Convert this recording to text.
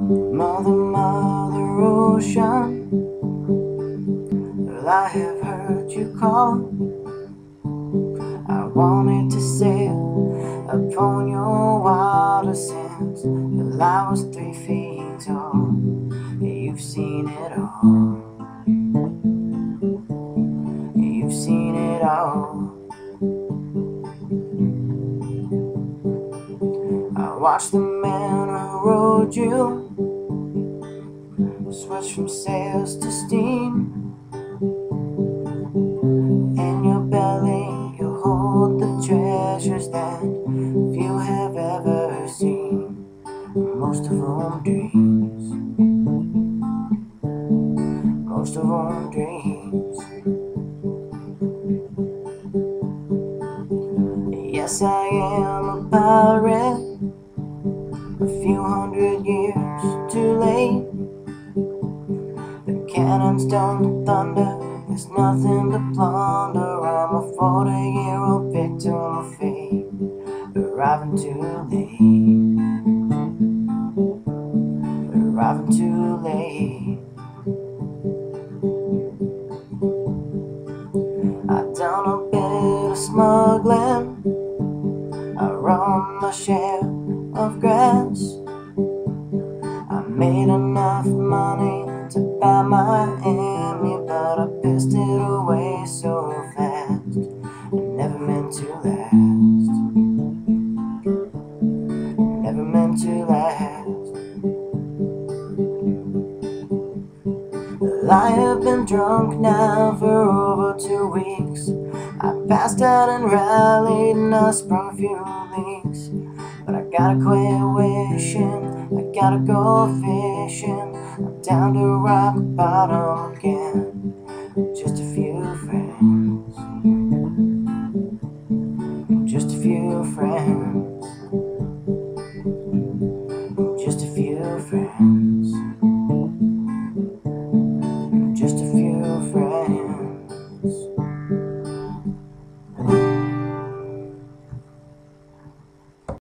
Mother, Mother Ocean, well, I have heard you call. I wanted to sail upon your water since well, I was 3 feet tall. You've seen it all. You've seen it all. I watched the man who rode you switch from sails to steam. In your belly you hold the treasures that few have ever seen, most of them dreams, most of them dreams. Yes, I am a pirate, a few hundred years too late. The cannons don't thunder, there's nothing to plunder. I'm a 40-year-old victim of fate, arriving too late, arriving too late. I've done a bit of smuggling, I run my share of grass. I made enough money to buy Miami, but I pissed it away so fast. It never meant to last, never meant to last. Well, I have been drunk now for over 2 weeks. I passed out and rallied and I sprung a few leaks. But I gotta quit wishing, I gotta go fishing. I'm down to rock bottom again.